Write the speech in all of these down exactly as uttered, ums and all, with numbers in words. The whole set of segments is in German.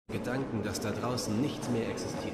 Gedanken, dass da draußen nichts mehr existiert.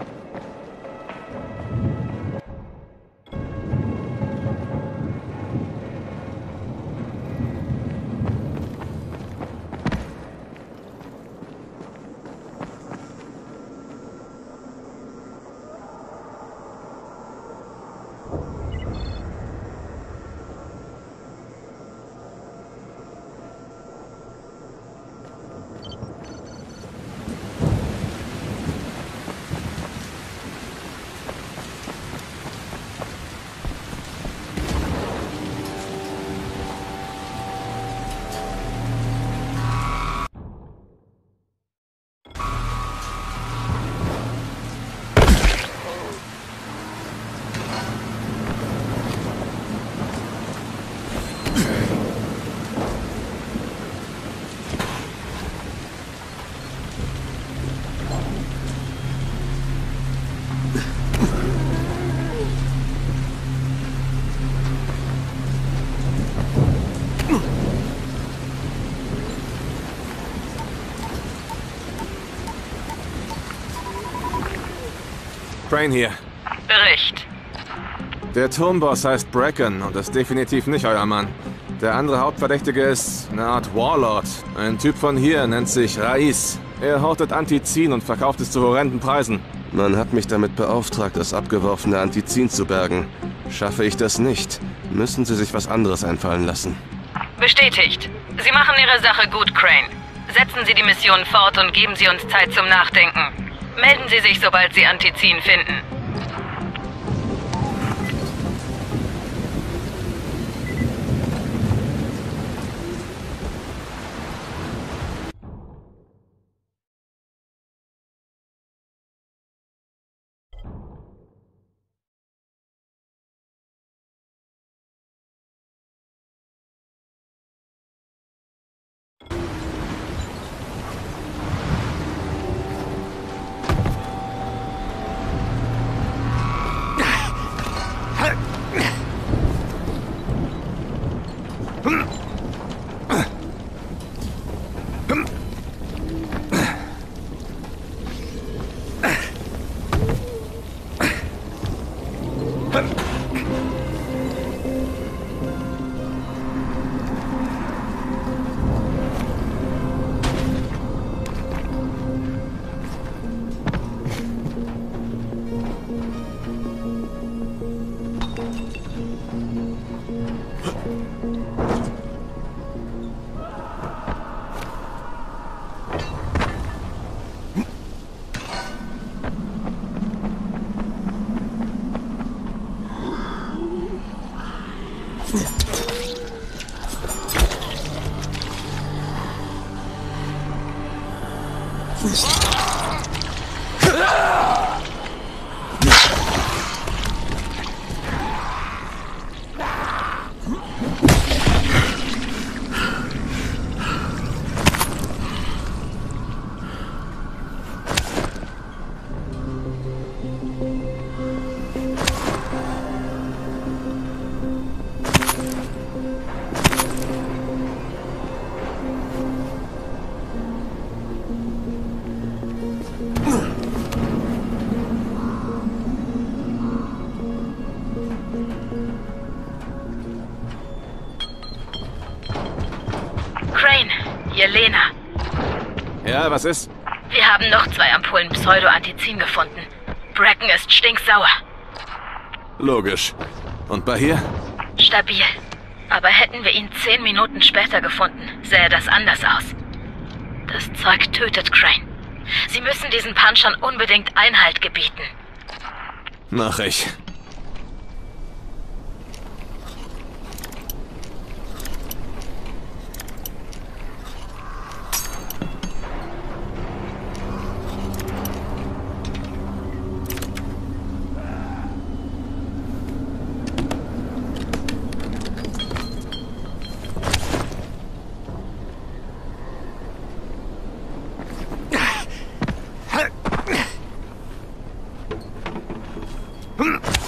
Crane hier. Bericht. Der Turmboss heißt Bracken und ist definitiv nicht euer Mann. Der andere Hauptverdächtige ist eine Art Warlord. Ein Typ von hier, nennt sich Rais. Er hortet Antizin und verkauft es zu horrenden Preisen. Man hat mich damit beauftragt, das abgeworfene Antizin zu bergen. Schaffe ich das nicht, müssen Sie sich was anderes einfallen lassen. Bestätigt. Sie machen Ihre Sache gut, Crane. Setzen Sie die Mission fort und geben Sie uns Zeit zum Nachdenken. Melden Sie sich, sobald Sie Antizin finden. Hier, Lena. Ja, was ist? Wir haben noch zwei Ampullen Pseudo-Antizin gefunden. Bracken ist stinksauer. Logisch. Und bei hier? Stabil. Aber hätten wir ihn zehn Minuten später gefunden, sähe das anders aus. Das Zeug tötet Crane. Sie müssen diesen Punchern unbedingt Einhalt gebieten. Mach ich. Hm.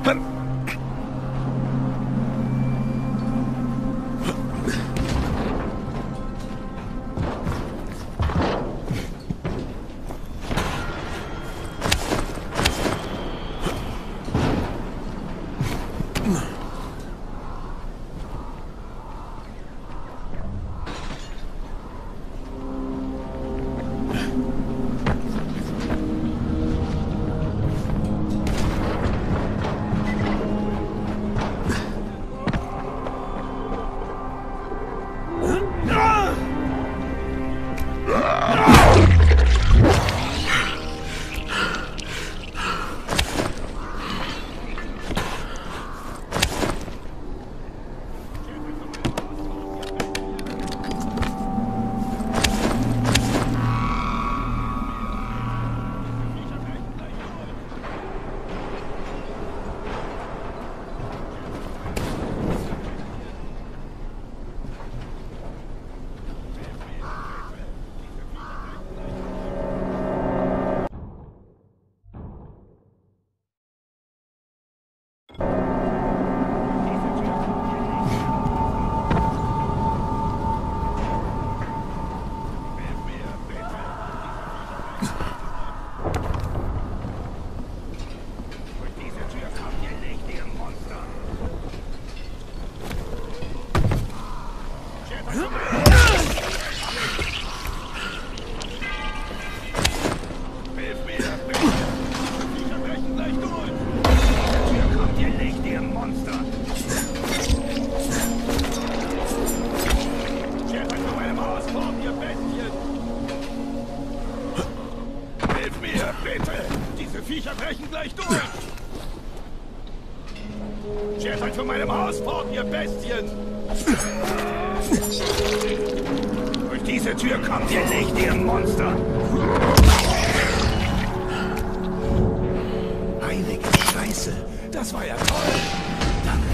Schert von meinem Haus fort, ihr Bestien! Durch diese Tür kommt ihr nicht, ihr Monster! Heilige Scheiße, das war ja toll! Danke.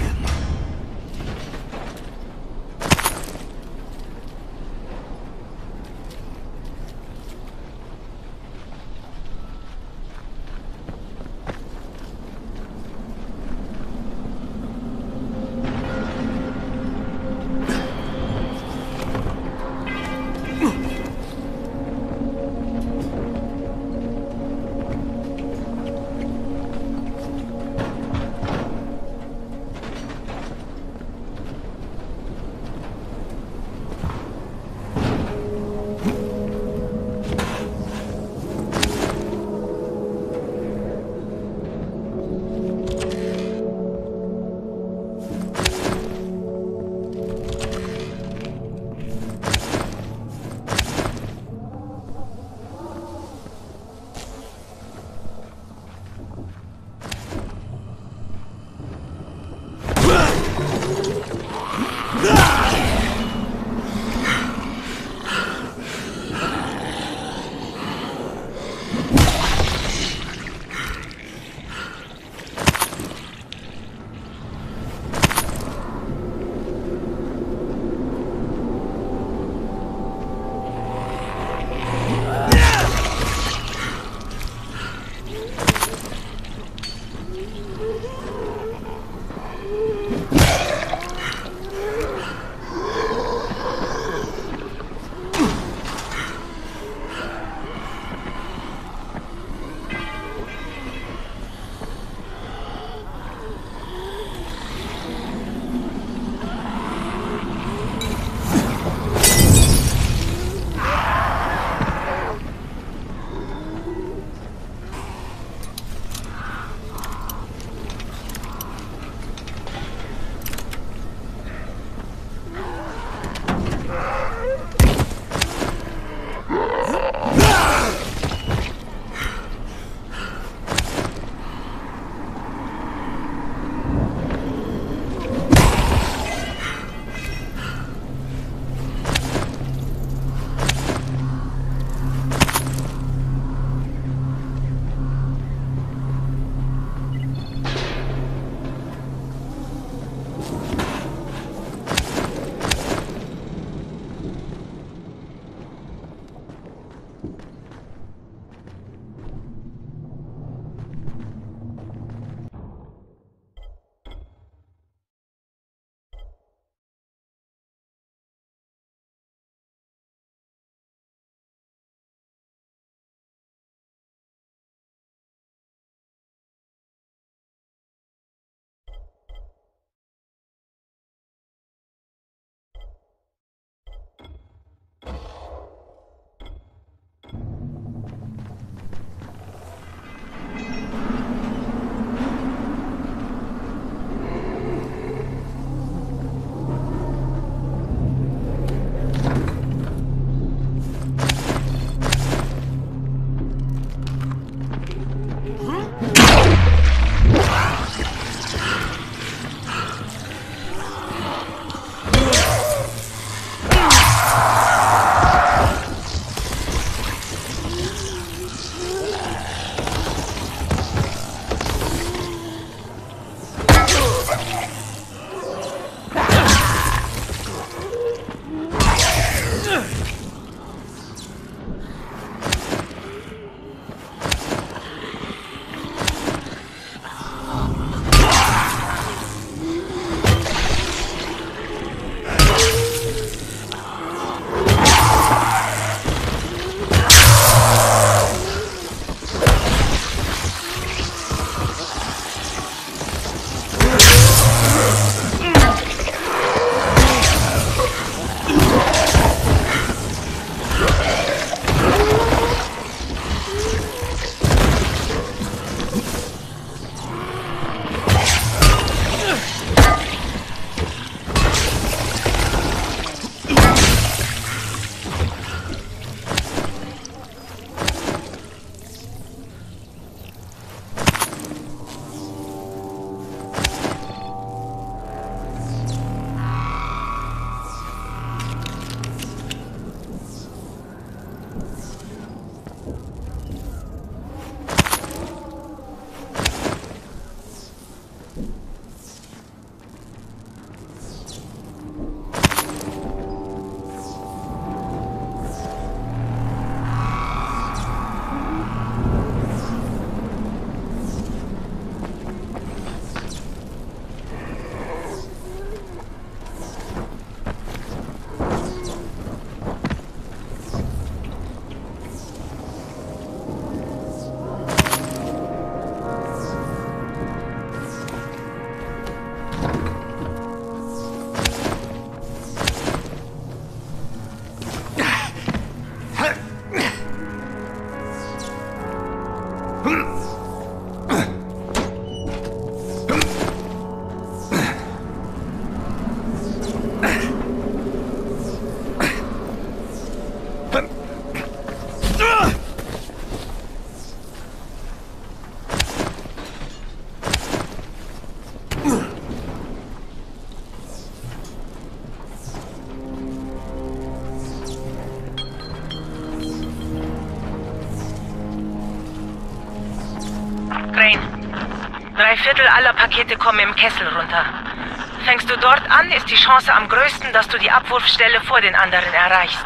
Drei Viertel aller Pakete kommen im Kessel runter. Fängst du dort an, ist die Chance am größten, dass du die Abwurfstelle vor den anderen erreichst.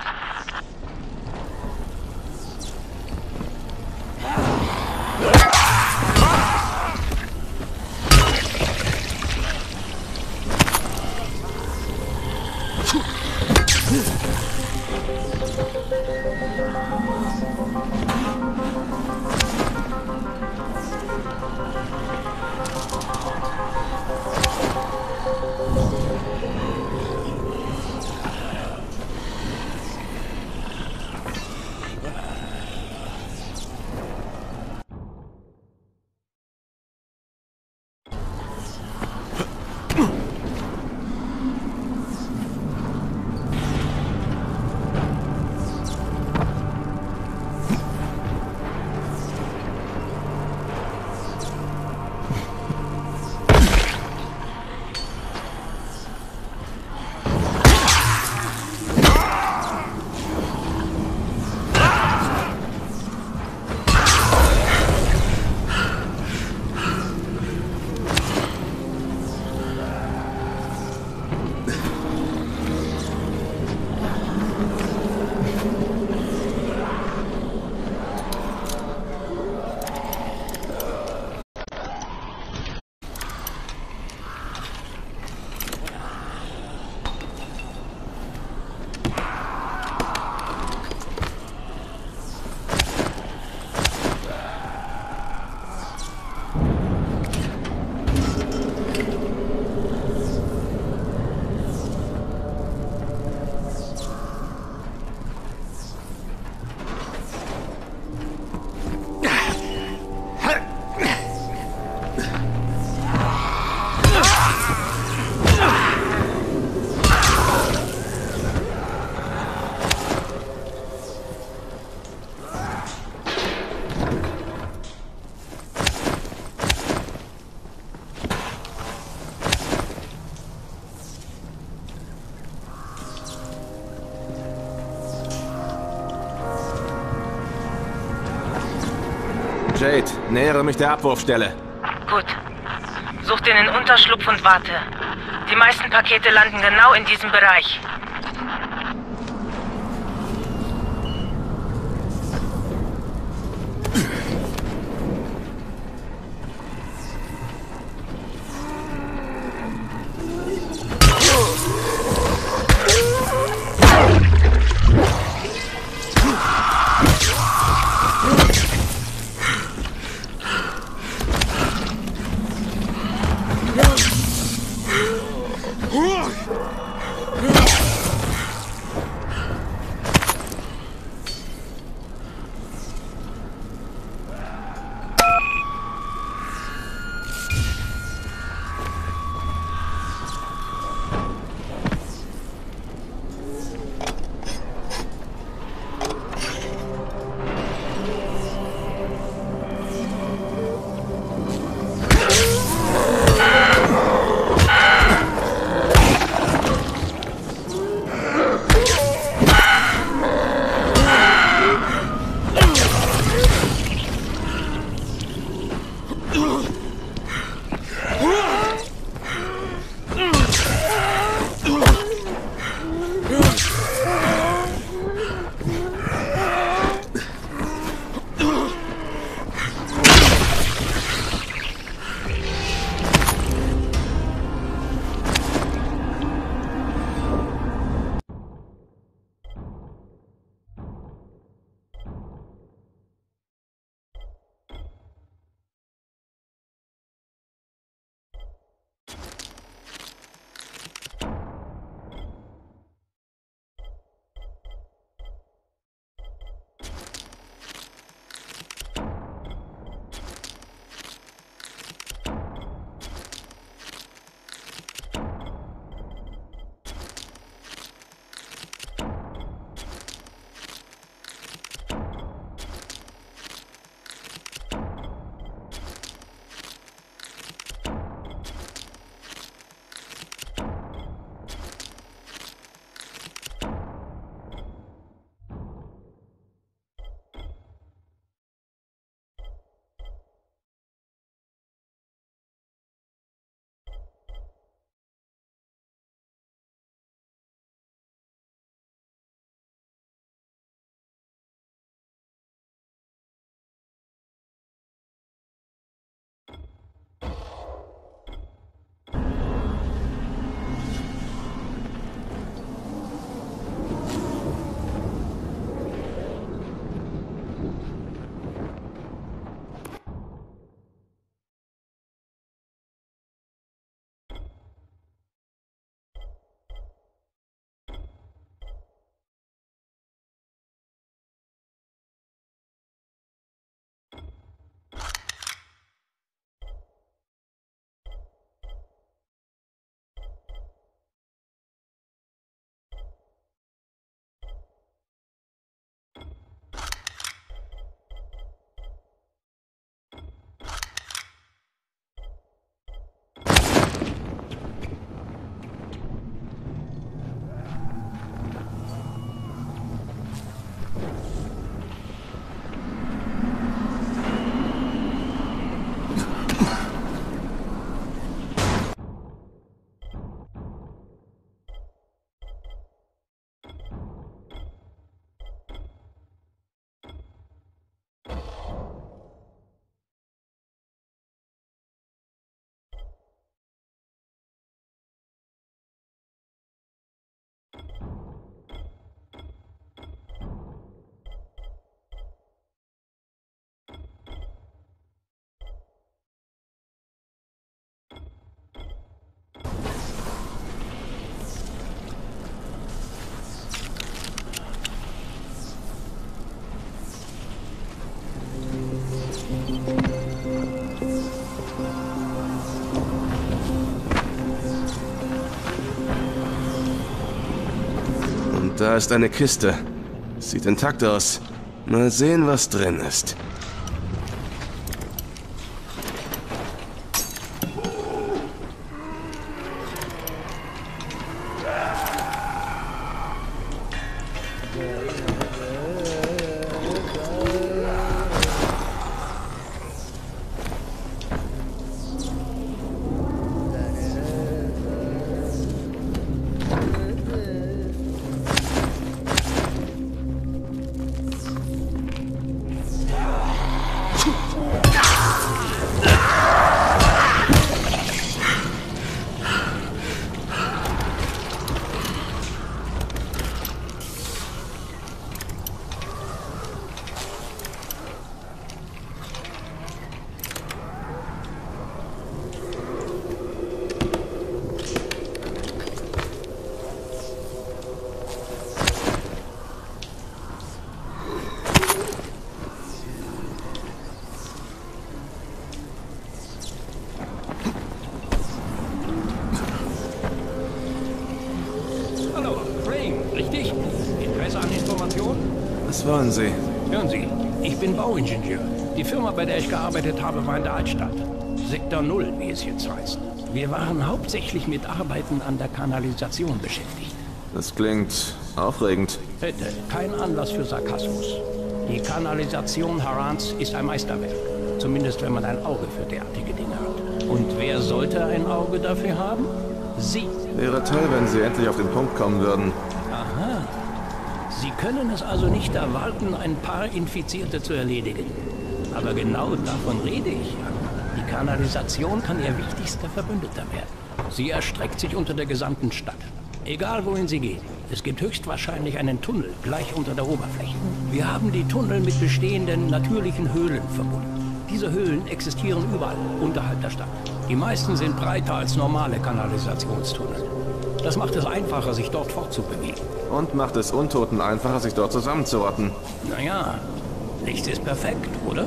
Jade, nähere mich der Abwurfstelle. Gut. Such dir einen Unterschlupf und warte. Die meisten Pakete landen genau in diesem Bereich. Huh! Da ist eine Kiste. Sieht intakt aus. Mal sehen, was drin ist. Was wollen Sie? Hören Sie, ich bin Bauingenieur. Die Firma, bei der ich gearbeitet habe, war in der Altstadt. Sektor Null, wie es jetzt heißt. Wir waren hauptsächlich mit Arbeiten an der Kanalisation beschäftigt. Das klingt aufregend. Hätte kein Anlass für Sarkasmus. Die Kanalisation Harans ist ein Meisterwerk. Zumindest, wenn man ein Auge für derartige Dinge hat. Und wer sollte ein Auge dafür haben? Sie. Wäre toll, wenn Sie endlich auf den Punkt kommen würden. Aha. Sie können es also nicht erwarten, ein paar Infizierte zu erledigen. Aber genau davon rede ich. Die Kanalisation kann Ihr wichtigster Verbündeter werden. Sie erstreckt sich unter der gesamten Stadt. Egal wohin Sie gehen. Es gibt höchstwahrscheinlich einen Tunnel gleich unter der Oberfläche. Wir haben die Tunnel mit bestehenden natürlichen Höhlen verbunden. Diese Höhlen existieren überall unterhalb der Stadt. Die meisten sind breiter als normale Kanalisationstunnel. Das macht es einfacher, sich dort fortzubewegen. Und macht es Untoten einfacher, sich dort zusammenzurotten. Naja, nichts ist perfekt, oder?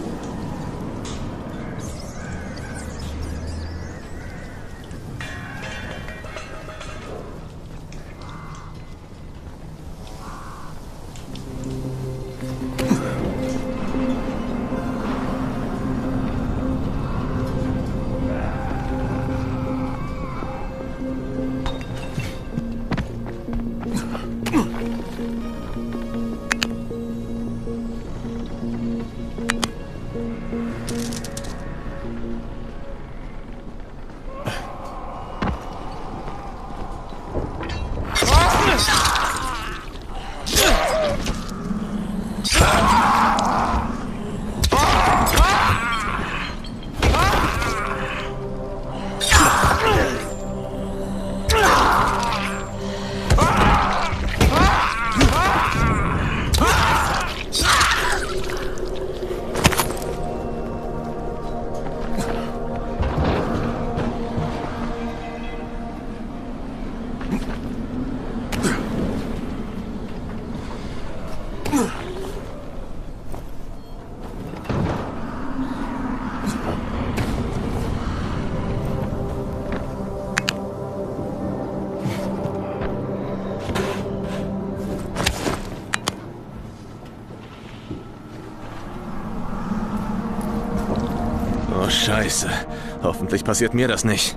Oh, Scheiße. Hoffentlich passiert mir das nicht.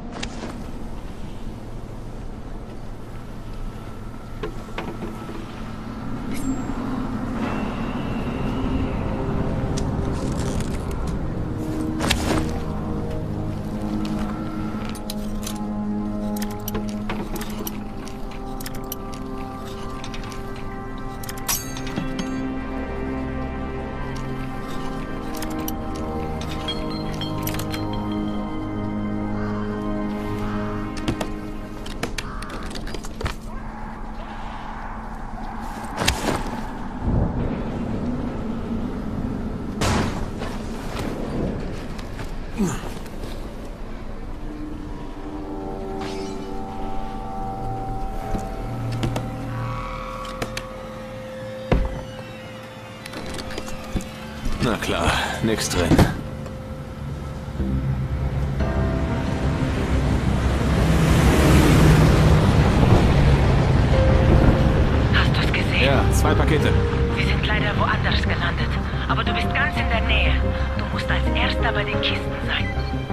Na klar, nix drin. Hast Zwei Pakete. Wir sind leider woanders gelandet. Aber du bist ganz in der Nähe. Du musst als Erster bei den Kisten sein.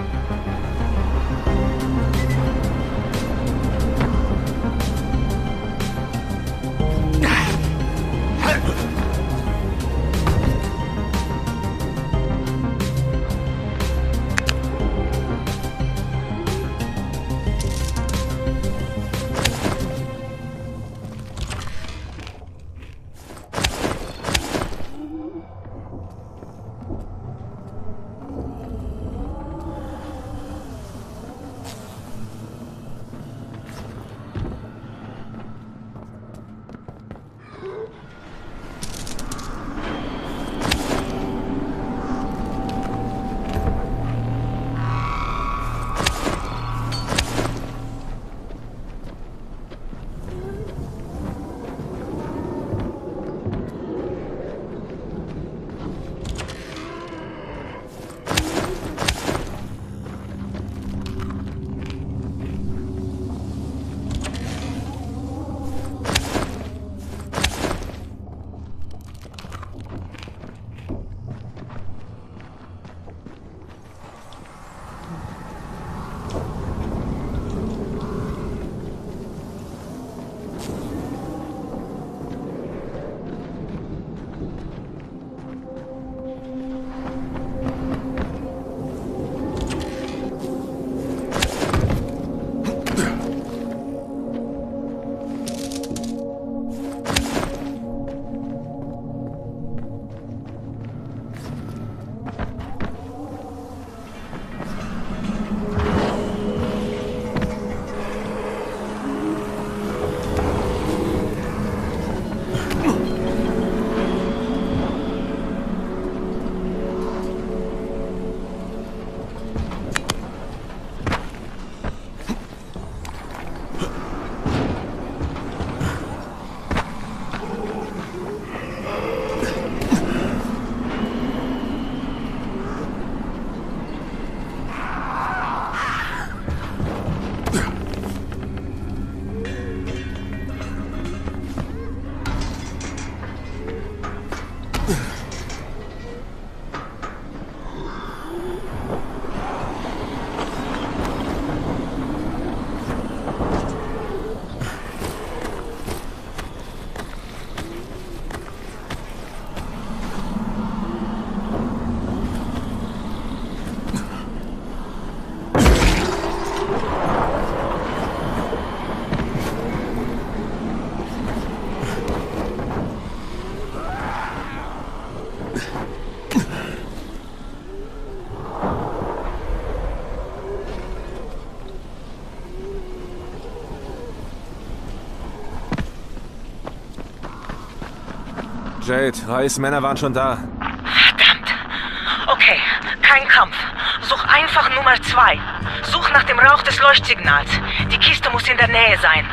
Jade, Reis Männer waren schon da. Verdammt. Okay, kein Kampf. Such einfach Nummer zwei. Such nach dem Rauch des Leuchtsignals. Die Kiste muss in der Nähe sein.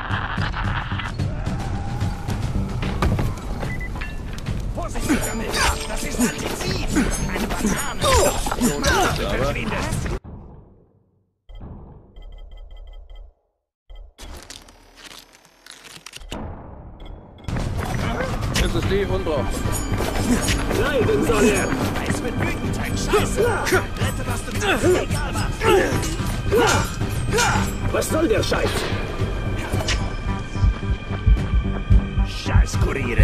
Vorsichtig damit! Das ist Antizin! Eine Banane! Du verschwindest! Das ist die unbrauchbar. Leiden soll er! Es wird wütend, ein Scheiße! Rette, was du kannst, egal was! Was soll der Scheiß? Scheiß-Kuriere!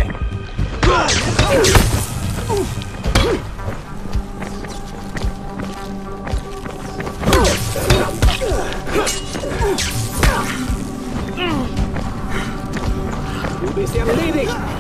Du bist erledigt!